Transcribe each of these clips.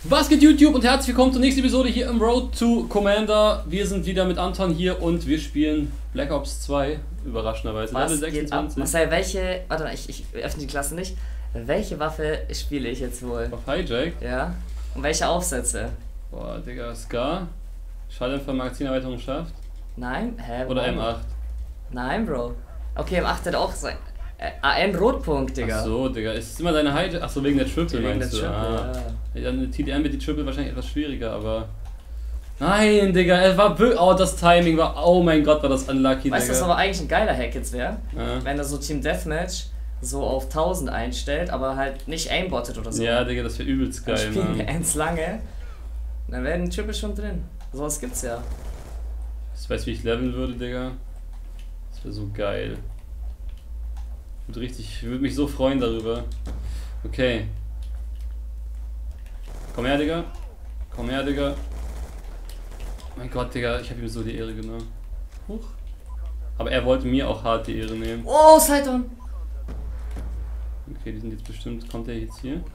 Was geht YouTube und herzlich willkommen zur nächsten Episode hier im Road to Commander. Wir sind wieder mit Anton hier und wir spielen Black Ops 2, überraschenderweise. Level 26. Marcel, welche, warte mal, ich öffne die Klasse nicht. Welche Waffe spiele ich jetzt wohl? Auf Hijack? Ja. Und welche Aufsätze? Boah, Digga, Scar. Schalldämpfer, Magazinerweiterung schafft. Nein? Hä? Oder M8? Nein, Bro. Okay, M8 hat auch sein. AM Rotpunkt, Digga. Ach so, Digga. Ist immer deine Hijack? Achso, wegen der Triple wegen meinst der du? Triple, ja. Eine TDM wird die Triple wahrscheinlich etwas schwieriger, aber... Nein, Digga, es war oh, das Timing war, oh mein Gott, war das unlucky, Weißt du, was aber eigentlich ein geiler Hack jetzt wäre? Ja. Wenn er so Team Deathmatch so auf 1000 einstellt, aber halt nicht aimbottet oder so. Ja, Digga, das wäre übelst geil, dann spielen wir Mann. ends lange, dann werden die Triple schon drin. Sowas gibt's ja. Ich weiß, wie ich leveln würde, Digga. Das wäre so geil. Ich würde mich so freuen darüber. Okay. Komm her, Digga. Komm her, Digga. Mein Gott, Digga, ich habe ihm so die Ehre genommen. Huch. Aber er wollte mir auch hart die Ehre nehmen. Oh, Sidon! Okay, die sind jetzt bestimmt. Kommt der jetzt hier?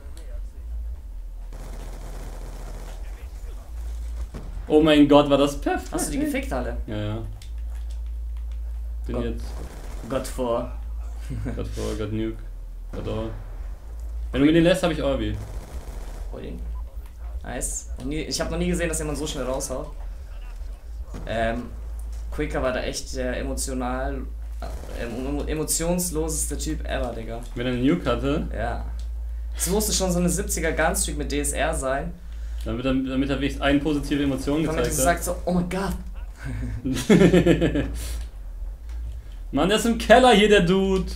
Oh mein Gott, war das perfekt. Hast du die gefickt alle? Ja, ja. Bin Gott. jetzt. Gott vor. God for, God Nuke. God all. Wenn du mir den lässt, habe ich Orbi. Hol ihn. Nice. Ich habe noch nie gesehen, dass jemand so schnell raushaut. Quicker war da echt der emotionsloseste Typ ever, Digga. Wenn er einen Nuke hatte, Ja. Es musste schon so eine 70er Gunstreak mit DSR sein. damit er wenigstens eine positive Emotion Damit er gezeigt sagt so, oh mein Gott. hat. Mann, der ist im Keller hier, der Dude.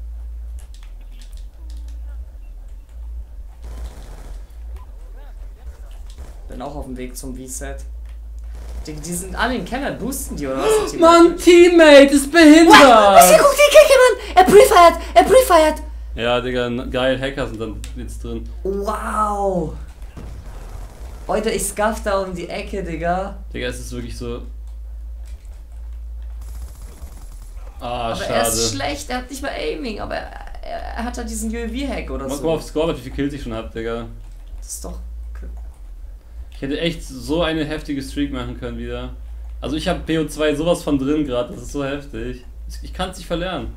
Bin auch auf dem Weg zum V-Set. Die sind alle im Keller, boosten die oder was? Mann, Teammate ist behindert! Was? Guck die Kicke, Mann! Er pre-fired! Ja, Digga, geil, Hacker sind dann jetzt drin. Wow! Leute, ich scuff da um die Ecke, Digga. Digga, es ist wirklich so... Ah, Aber schade. er ist schlecht, er hat nicht mal Aiming, aber er hat halt diesen UAV-Hack oder Mach so. mal auf Scoreboard, wie viel Kills ich schon hab, Digga. Das ist doch... Ich hätte echt so eine heftige Streak machen können wieder. Also ich habe BO2 sowas von drin gerade, das ist so heftig. Ich kann es nicht verlernen.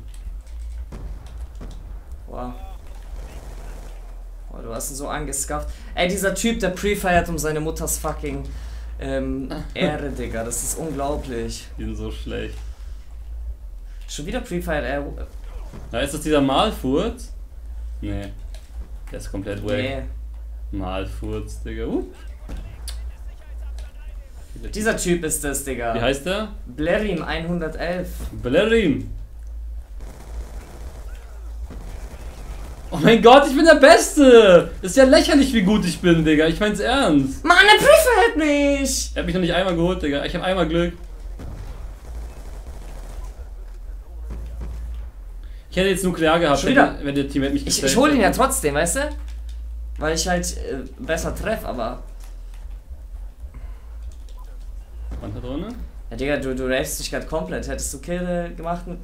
Wow. Oh, du hast ihn so angescufft. Ey, dieser Typ, der pre-fired um seine Mutters fucking Ehre, Digga, das ist unglaublich. Die sind so schlecht. Schon wieder pre-fired, Na, ist das dieser Malfurz? Nee. Der ist komplett wack. nee. Malfurz, Digga. Dieser Typ ist das, Digga. Wie heißt der? Blerim 111. Blerim. Oh mein Gott, ich bin der Beste! Ist ja lächerlich, wie gut ich bin, Digga. Ich mein's ernst. Mann, er pre-fired mich! Er hat mich noch nicht einmal geholt, Digga. Ich hab einmal Glück. Ich hätte jetzt nuklear gehabt, wenn der Teammate mich Ich hol ihn ja trotzdem, weißt du? Weil ich halt besser treff, aber... Drohne? Ja, Digga, du rafst dich gerade komplett. Hättest du Kill gemacht mit...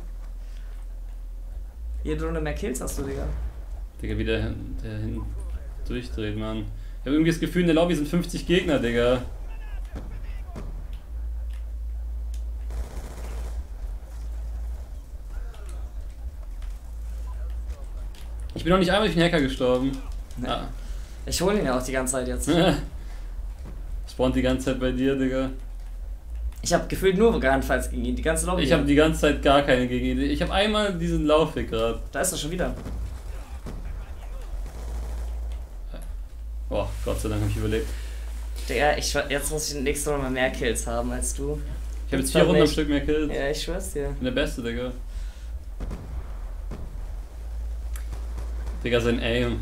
Jede Runde mehr Kills hast du, Digga. Digga, wie der hinten durchdreht, Mann. Ich hab irgendwie das Gefühl, in der Lobby sind 50 Gegner, Digga. Ich bin noch nicht einmal durch den Hacker gestorben. Nee. Ah. Ich hol ihn ja auch die ganze Zeit jetzt. Spawnt die ganze Zeit bei dir, Digga. Ich hab gefühlt nur Gunfights gegen ihn, die ganze Lobby. Ich habe die ganze Zeit gar keine gegen ihn. Ich habe einmal diesen Laufweg gerade. Da ist er schon wieder. Oh, Gott sei Dank habe ich überlebt. Digga, jetzt muss ich nächste Runde mal mehr Kills haben als du. Ich habe jetzt 4 Runden am Stück mehr Kills. Ja, ich schwör's dir. Ich bin der Beste, Digga. Digga, sein Aim.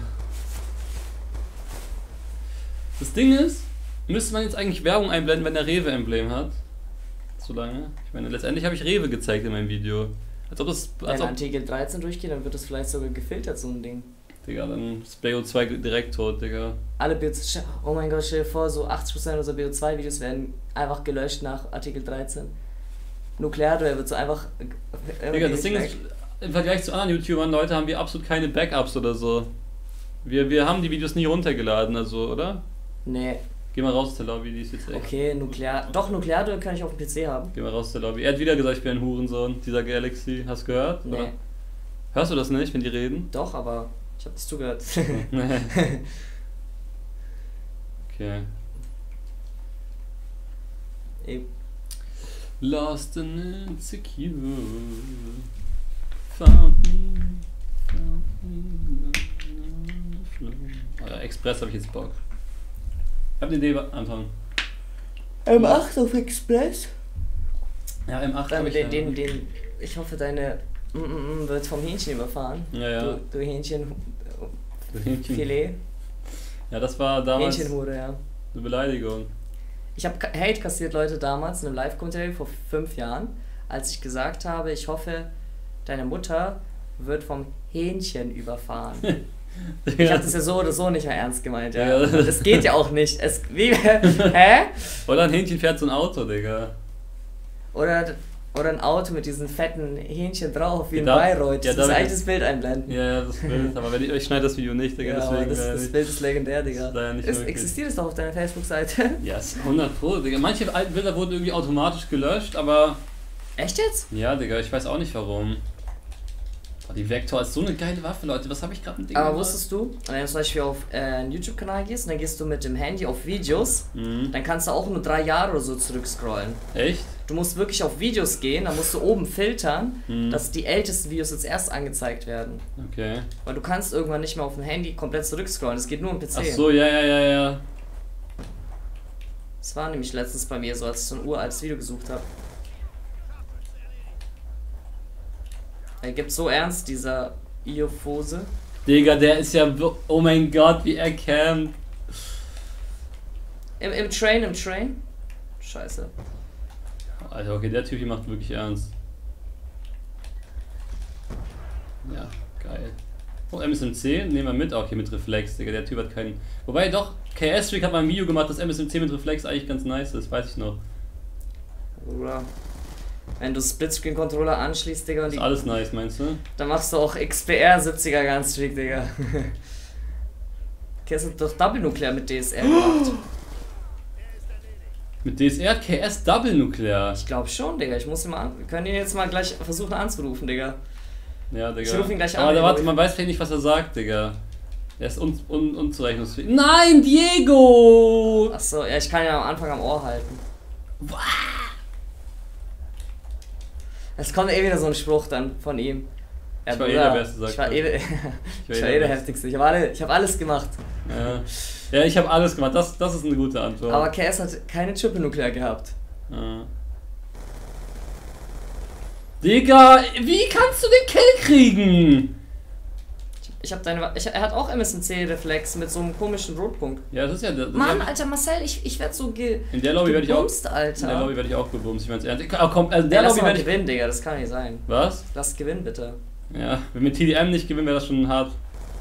Das Ding ist, müsste man jetzt eigentlich Werbung einblenden, wenn der Rewe-Emblem hat. So lange. Ich meine, letztendlich habe ich Rewe gezeigt in meinem Video. Als ob das... Wenn Artikel 13 durchgeht, dann wird das vielleicht sogar gefiltert, so ein Ding. Digga, dann ist BO2 direkt tot, Digga. Alle BO2... Oh mein Gott, stell dir vor, so 80% unserer BO2-Videos werden einfach gelöscht nach Artikel 13. Nuklear-Duell wird so einfach... Digga, das Ding ist, im Vergleich zu anderen YouTubern, Leute, haben wir absolut keine Backups oder so. Wir haben die Videos nie runtergeladen, also, oder? Nee. Geh mal raus aus der Lobby, die ist jetzt echt. Okay, Nuklear. Doch, Nuklearduell kann ich auf dem PC haben. Geh mal raus aus der Lobby. Er hat wieder gesagt, ich bin ein Hurensohn, dieser Galaxy. Hast du gehört? Nee. Oder? Hörst du das nicht, wenn die reden? Doch, aber ich habe das zugehört. Okay. Ey, Lost and insecure. Found me. Oh ja, Express hab ich jetzt Bock. Ich hab eine Idee, Anton. M8 auf Express? Ja, M8 hab ich ich hoffe, deine wird vom Hähnchen überfahren. Ja, ja. Du Hähnchen. Hähnchen. Filet. Ja, das war damals Hähnchenhure, ja. eine Beleidigung. Ich habe Hate kassiert, Leute, damals in einem Live-Kommentar vor 5 Jahren, als ich gesagt habe, ich hoffe, deine Mutter wird vom Hähnchen überfahren. Ich habe das ja so oder so nicht mehr ernst gemeint, ja. Ja. Das geht ja auch nicht. Hä? Oder ein Hähnchen fährt so ein Auto, Digga. Oder ein Auto mit diesen fetten Hähnchen drauf, wie in Ja, Bayreuth. ja, Das ist eigentlich das Bild einblenden. Ja, das Bild. Aber ich schneide das Video nicht, Digga, Ja, aber deswegen. das Bild ist legendär, Digga. Das ist leider nicht möglich. Existiert es doch auf deiner Facebook-Seite? Ja, ist 100 Pro, Digga. Manche alten Bilder wurden irgendwie automatisch gelöscht, aber. Echt jetzt? Ja, Digga, ich weiß auch nicht warum. Oh, die Vector ist so eine geile Waffe, Leute. Was habe ich gerade mit Ding Aber gemacht? wusstest du, wenn du zum Beispiel auf einen YouTube-Kanal gehst und dann gehst du mit dem Handy auf Videos, dann kannst du auch nur 3 Jahre oder so zurückscrollen. Echt? Du musst wirklich auf Videos gehen, dann musst du oben filtern, dass die ältesten Videos jetzt erst angezeigt werden. Okay. Weil du kannst irgendwann nicht mehr auf dem Handy komplett zurückscrollen, das geht nur am PC. Ach so, ja. Das war nämlich letztens bei mir so, als ich so ein uraltes Video gesucht habe. Er gibt so ernst, dieser Iophose. Digga, der ist ja. Oh mein Gott, wie er campt. Im Train? Scheiße. Alter, okay, der Typ hier macht wirklich ernst. Ja, geil. Oh, MSMC, nehmen wir mit. Okay, mit Reflex, Digga, der Typ hat keinen. Wobei doch, KS-Trick hat mal ein Video gemacht, dass MSMC mit Reflex eigentlich ganz nice ist, weiß ich noch. Oder wenn du Splitscreen-Controller anschließt, Digga, und Ist alles nice, meinst du? dann machst du auch XPR 70er ganz strikt, Digga. KS hat doch Double Nuclear mit DSR gemacht. Mit DSR hat KS Double Nuklear. Ich glaube schon, Digga. Ich muss ihn mal wir können ihn jetzt mal gleich versuchen anzurufen, Digga. Ja, Digga. Ich rufe ihn gleich an. Aber warte, man weiß vielleicht nicht, was er sagt, Digga. Er ist unzurechnungsfähig. Nein, Diego! Achso, ja, ich kann ihn am Anfang am Ohr halten. Es kommt eh wieder so ein Spruch dann von ihm. Ja, Ich war eh der Beste, sagt Ich war er. eh der Heftigste. Ich hab alles gemacht. Ja, ich habe alles gemacht. Das ist eine gute Antwort. Aber KS hat keine Triple Nuclear gehabt. Ja. Digga, wie kannst du den Kill kriegen? Er hat auch MSNC-Reflex mit so einem komischen Rotpunkt. Ja, das ist ja... Mann, Alter, Marcel, ich werd so in der Lobby werde ich auch... Alter. In der Lobby werde ich auch gebumst, ich mein's ernst. Komm, also in Der der lass Lobby mal werde ich... gewinnen, Digga, das kann nicht sein. Was? Lass gewinnen, bitte. Ja, wenn wir TDM nicht gewinnen, wäre das schon hart.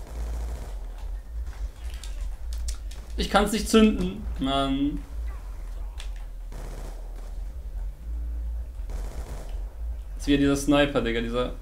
Ich kann's nicht zünden, Mann. Jetzt wieder dieser Sniper, Digga, dieser...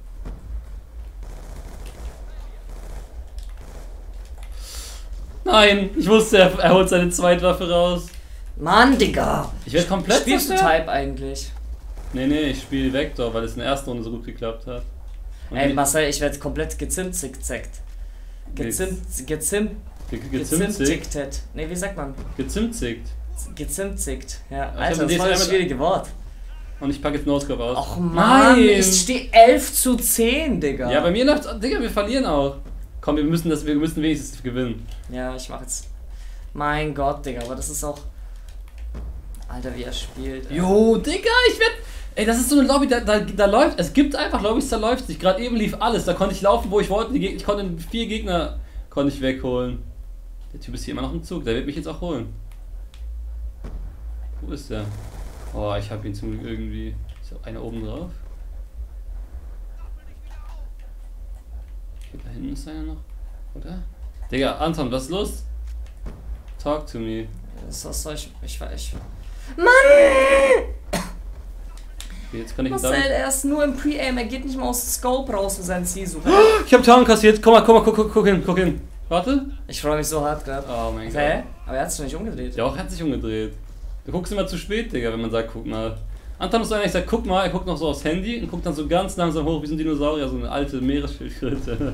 Nein, ich wusste, er holt seine Zweitwaffe raus. Mann, Digga! Ich werde komplett Spielst du zerstört. Type eigentlich? Nee, ich spiele Vector, weil es in der ersten Runde so gut geklappt hat. Und Ey, Marcel, ich werde komplett gezimtzigt. Gezimtzigt. Ne, wie sagt man? Gezimtzigt. Gezimtzigt. Ja, Ich Alter, hab das war mit das schwierige Wort. Und ich packe jetzt Noscope aus. Och Mann, Nein. ich stehe 11:10, Digga. Ja, bei mir läuft's. Digga, wir verlieren auch. Komm, wir müssen wenigstens gewinnen. Ja, ich mach jetzt. Mein Gott, Digga, aber das ist auch. Alter, wie er spielt. Ey. Jo, Digga, ich werd. Ey, das ist so eine Lobby, da läuft. Es gibt einfach Lobbys, da läuft nicht. Gerade eben lief alles. Da konnte ich laufen, wo ich wollte. Ich konnte 4 Gegner wegholen. Der Typ ist hier immer noch im Zug. Der wird mich jetzt auch holen. Wo ist der? Oh, ich habe ihn zum Glück irgendwie. Ist da einer oben drauf? Okay, da hinten ist einer noch. Oder? Digga, Anton, was ist los? Talk to me. Was soll ich. Mann! Okay, jetzt kann ich Marcel, er ist nur im Pre-Aim, er geht nicht mal aus dem Scope raus für seinen Zielsuche. Ich hab Tarn kassiert. Guck mal, guck hin. Warte. Ich freue mich so hart gerade. Oh mein Hä? Gott. Aber er hat sich doch nicht umgedreht. Ja, auch er hat sich umgedreht. Du guckst immer zu spät, Digga, wenn man sagt, guck mal. Anton muss eigentlich sagen, guck mal, er guckt noch so aufs Handy und guckt dann so ganz langsam hoch wie so ein Dinosaurier, so eine alte Meeresschildkröte.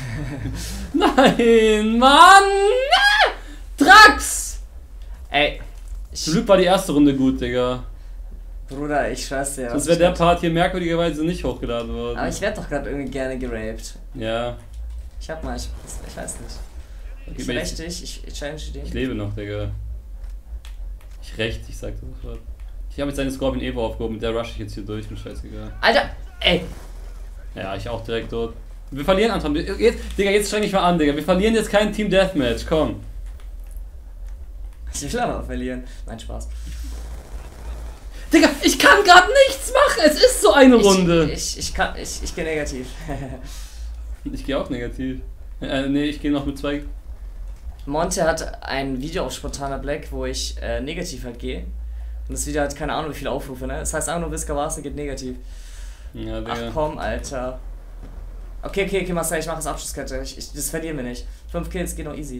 Nein, Mann! Drax! Ey. Zum Glück war die erste Runde gut, Digga. Bruder, ich schwör's dir. Sonst wäre der Part hier merkwürdigerweise nicht hochgeladen worden. Aber ich werde doch gerade irgendwie gerne geraped. Ja. Ich weiß nicht. Okay, Ich rächte dich, ich challenge den. Ich lebe noch, Digga. Ich sag das sofort. Ich habe jetzt eine Scorpion Evo aufgehoben, mit der rush ich jetzt hier durch, mir scheißegal. Alter, ey! Ja, ich auch direkt tot. Wir verlieren, Anton. Jetzt streng dich mal an, Digga. Wir verlieren jetzt kein Team Deathmatch, komm. Ich will aber verlieren. Nein, Spaß. Digga, ich kann gerade nichts machen. Es ist so eine Runde. Ich gehe negativ. Ich gehe auch negativ. Nee, ich gehe noch mit 2. Monte hat ein Video auf Spontaner Black, wo ich negativ halt gehe. Und das Video hat keine Ahnung wie viele Aufrufe, ne? Das heißt einfach nur Visca Vasa geht negativ. Ja, Digga. Ach komm, Alter. Okay, Marcel, ich mach das Abschlusskette. Das verlieren wir nicht. 5 Kills geht noch easy.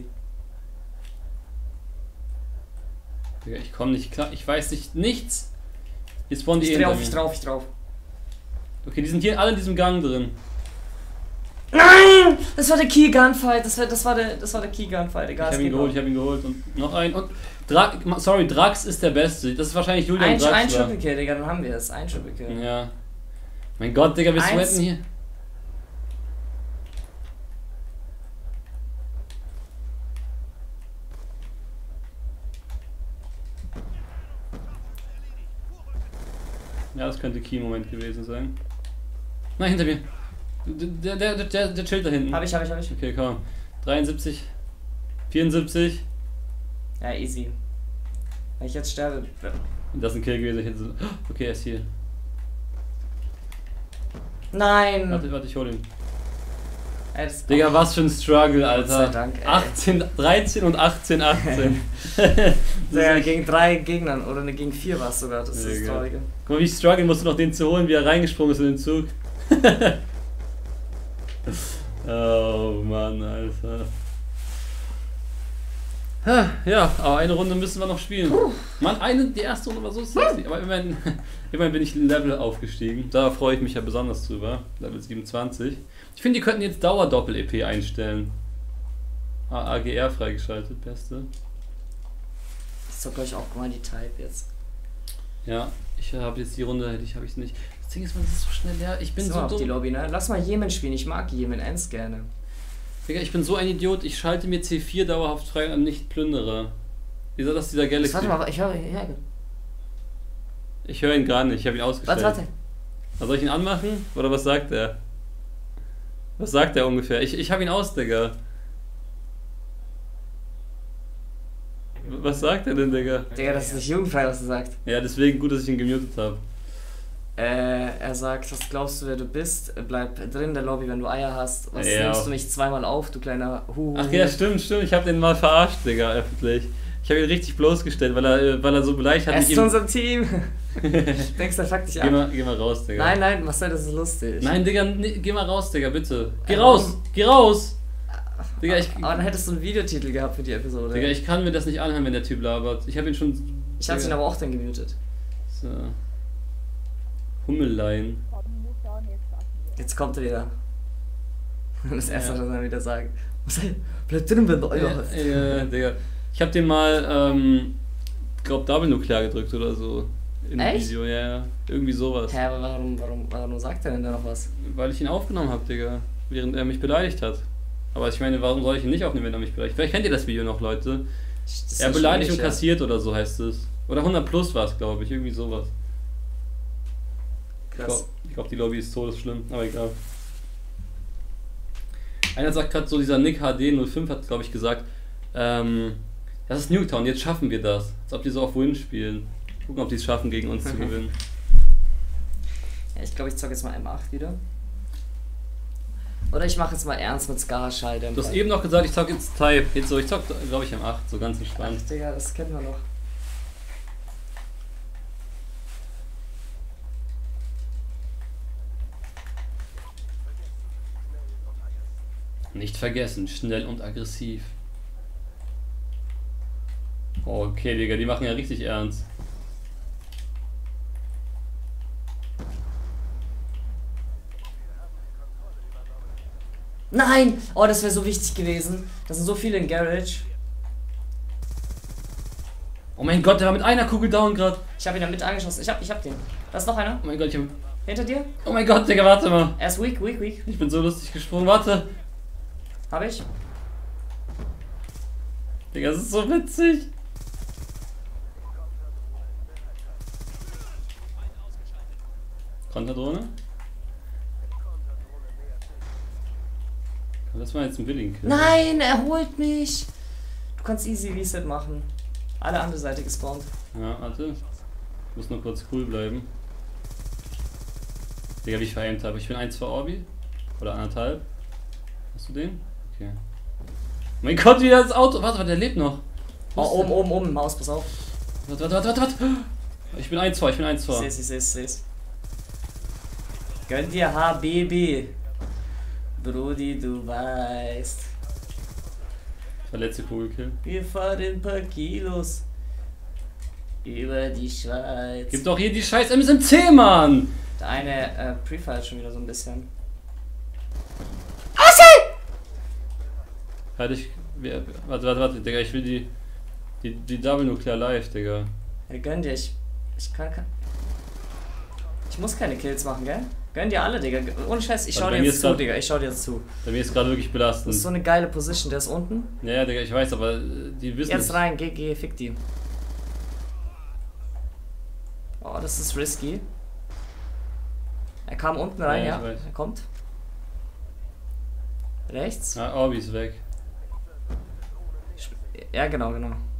Digga, ich komme nicht klar. Ich weiß nicht, nichts. Hier spawnen die Ich drauf. Okay, die sind hier alle in diesem Gang drin. Nein! Das war der Key Gunfight. Das war der Key Gunfight. Egal, Ich hab ihn geholt und noch einen. Und Drax ist der Beste. Das ist wahrscheinlich Julian Drax. Ein Triple Kill, Digga, dann haben wir es. Ein Triple Kill. Ja. Mein Gott, Digga, wir sweaten hier. Ja, das könnte Key-Moment gewesen sein. Nein, hinter mir. Der chillt da hinten. Hab ich. Okay, komm. 73. 74. Ja, easy. Wenn ich jetzt sterbe. Das ist ein Kill gewesen. Ich hätte so, okay, er ist hier. Nein! Warte, ich hol ihn. Ey, Digga, was für ein Struggle, Alter. Gott sei Dank, ey. 18, 13 und 18. Ja, gegen 3 Gegnern oder gegen 4 war es sogar, das ist das Traurige. Guck mal, wie ich struggle musste noch den zu holen, wie er reingesprungen ist in den Zug. Oh Mann, Alter. Ja, aber eine Runde müssen wir noch spielen. Mann, die erste Runde war so sexy. Aber immerhin bin ich ein Level aufgestiegen. Da freue ich mich ja besonders drüber. Level 27. Ich finde, die könnten jetzt Dauer-Doppel-EP einstellen. AGR freigeschaltet, beste. Ich zock euch auch mal die Type jetzt. Ja, ich habe jetzt die Runde, habe ich nicht. Das Ding ist, man ist so schnell leer. Ich bin so auf dumm. Die Lobby, ne? Lass mal Jemen spielen, ich mag Jemen Ends gerne. Digga, ich bin so ein Idiot, ich schalte mir C4 dauerhaft frei und nicht plündere. Wieso das dieser Galaxy? Warte mal, ich höre ihn. Ja. Ich höre ihn gar nicht, ich habe ihn ausgestellt. Warte. Soll ich ihn anmachen? Oder was sagt er? Was sagt er ungefähr? Ich habe ihn aus, Digga. Was sagt er denn, Digga? Digga, das ist nicht jugendfrei, was er sagt. Ja, deswegen gut, dass ich ihn gemutet habe. Er sagt, was glaubst du, wer du bist? Bleib drin in der Lobby, wenn du Eier hast. Was nimmst du mich zweimal auf, du kleiner Ach ja, stimmt. Ich habe den mal verarscht, Digga, öffentlich. Ich habe ihn richtig bloßgestellt, weil er so beleidigt hat. Er ist zu unserem Team. Denkst du, er fuckt dich an? Geh mal raus, Digga. Nein, Marcel, das ist lustig. Nein, Digga, geh mal raus, Digga, bitte. Geh raus! Digga, aber dann hättest du einen Videotitel gehabt für die Episode. Digga, ich kann mir das nicht anhören, wenn der Typ labert. Ich habe ihn schon... Ich habe ihn aber auch dann gemutet. So. Hummellein. Jetzt kommt er wieder. Das erste, was er dann wieder sagt. Marcel, bleib drin, wenn du Eier hast. Ja, Digga. Ich hab den mal, glaub Double Nuklear gedrückt oder so. Im Video, ja. Irgendwie sowas. Hä, aber warum sagt er denn da noch was? Weil ich ihn aufgenommen hab, Digga. Während er mich beleidigt hat. Aber ich meine, warum soll ich ihn nicht aufnehmen, wenn er mich beleidigt? Vielleicht kennt ihr das Video noch, Leute. Er beleidigt und kassiert oder so heißt es. Oder 100 plus war es, glaube ich. Irgendwie sowas. Krass. Ich glaube, die Lobby ist todesschlimm, aber egal. Einer sagt gerade so, dieser Nick HD05 hat, glaube ich, gesagt, das ist Nuketown, jetzt schaffen wir das. Als ob die so auf Win spielen. Gucken, ob die es schaffen, gegen uns zu gewinnen. Ja, ich glaube, ich zocke jetzt mal M8 wieder. Oder ich mache jetzt mal ernst mit Ska-Scheide. Du hast eben noch gesagt, ich zocke jetzt Type. Jetzt so, ich zocke, glaube ich, M8, so ganz entspannt. Ach, Digga, das kennen wir noch. Nicht vergessen, schnell und aggressiv. Okay, Digga, die machen ja richtig ernst. Nein! Oh, das wäre so wichtig gewesen. Da sind so viele in Garage. Oh mein Gott, der war mit einer Kugel down gerade. Ich habe ihn damit angeschossen. Ich hab den. Da ist noch einer. Oh mein Gott, Hinter dir? oh mein Gott, Digga, warte mal. Er ist weak. Ich bin so lustig gesprungen, warte. Hab ich? Digga, das ist so witzig. Konterdrohne? Das war jetzt ein Willing. Nein, er holt mich. Du kannst easy Reset machen. Alle andere Seite gespawnt. Ja, warte. Ich muss nur kurz cool bleiben. Digga, wie ich veraimt habe. Ich bin 1 vor Orbi. Oder 1,5. Hast du den? Okay. Mein Gott, wie das Auto. Warte, der lebt noch. Oh, oben, Maus, pass auf. Warte. Ich bin 1 vor. Ich seh's. Gönn dir HBB. Brudi, du weißt. Verletzte Kugelkill. Wir fahren ein paar Kilos über die Schweiz. Gib doch hier die scheiß MSMC, Mann! Der eine Prefire schon wieder so ein bisschen. Halt ich. Warte, Digga, ich will die Double Nuclear Live, Digga. Ja, gönn dir, ich kann. Ich muss keine Kills machen, gell? Gönn dir alle, Digga. Ohne Scheiß, ich schau dir jetzt zu, Digga. Ich schau dir jetzt zu. Bei mir ist gerade wirklich belastend. Das ist so eine geile Position, der ist unten. Ja, Digga, ich weiß, aber die wissen. Jetzt rein, geh, fick die. Oh, das ist risky. Er kam unten rein, ja. Er kommt. Rechts. Ah, Orbi ist weg. Ja, genau.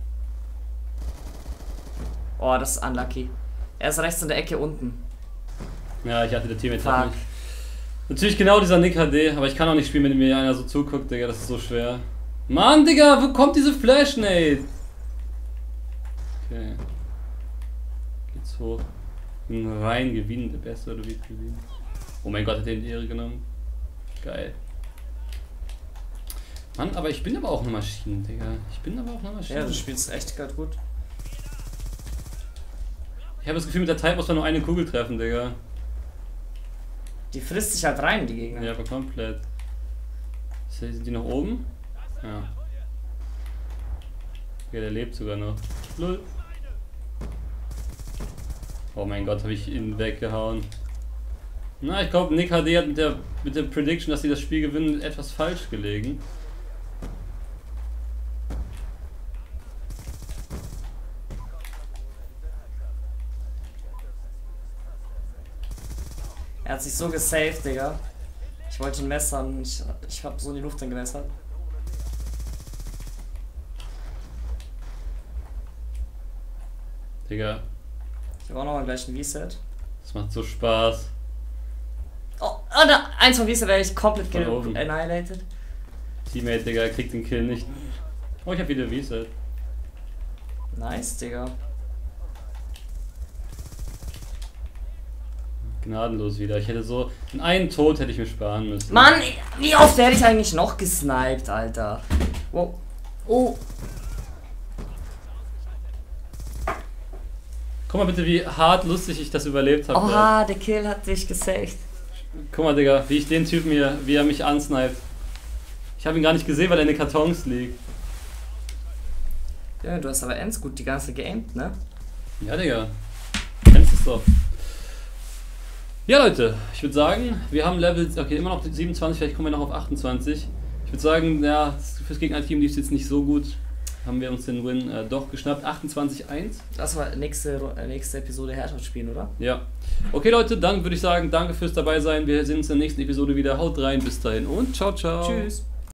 Oh, das ist unlucky. Er ist rechts in der Ecke unten. Ja, ich hatte der Teammate hat mich. Natürlich genau dieser Nick HD, aber ich kann auch nicht spielen, wenn mir einer so zuguckt, Digga, das ist so schwer. Mann, Digga, wo kommt diese Flash-Nade? Okay. Geht's hoch. Rein gewinnen, der Beste oder wie gewinnen. Oh mein Gott, hat er die Ehre genommen. Geil. Mann, aber ich bin aber auch eine Maschine, Digga. Ja, du spielst echt gerade gut. Ich habe das Gefühl, mit der Type muss man nur eine Kugel treffen, Digga. Die frisst sich halt rein, die Gegner. Ja, aber komplett. Sind die noch oben? Ja. Okay, der lebt sogar noch. Lol. Oh mein Gott, habe ich ihn weggehauen. Na, ich glaube, Nick HD hat mit der Prediction, dass sie das Spiel gewinnen, etwas falsch gelegen. Er hat sich so gesaved, Digga. Ich wollte ihn messern. Ich hab so in die Luft dann gemessert. Digga. Ich habe auch noch gleich ein Reset. Das macht so Spaß. Oh, da, eins von Reset wäre ich komplett annihilated. Teammate, Digga, kriegt den Kill nicht. Oh, ich hab wieder Reset. Nice, Digga. Gnadenlos wieder. Ich hätte so. In einen Tod hätte ich mir sparen müssen. Mann, wie oft hätte ich eigentlich noch gesniped, Alter? Wow. Oh. Guck mal bitte, wie hart lustig ich das überlebt habe. Oha, der Kill hat dich gesaved. Guck mal, Digga, wie ich den Typen hier, wie er mich ansniped. Ich habe ihn gar nicht gesehen, weil er in den Kartons liegt. Ja, du hast aber ends gut die ganze geaimt, ne? Ja, Digga. Kennst es doch. Ja, Leute, ich würde sagen, wir haben Level, okay, immer noch 27, vielleicht kommen wir noch auf 28. Ich würde sagen, ja, fürs Gegnerteam lief es jetzt nicht so gut. Haben wir uns den Win doch geschnappt. 28-1. Das war nächste Episode Herrschaft spielen, oder? Ja. Okay, Leute, dann würde ich sagen, danke fürs dabei sein. Wir sehen uns in der nächsten Episode wieder. Haut rein, bis dahin und ciao, ciao. Tschüss.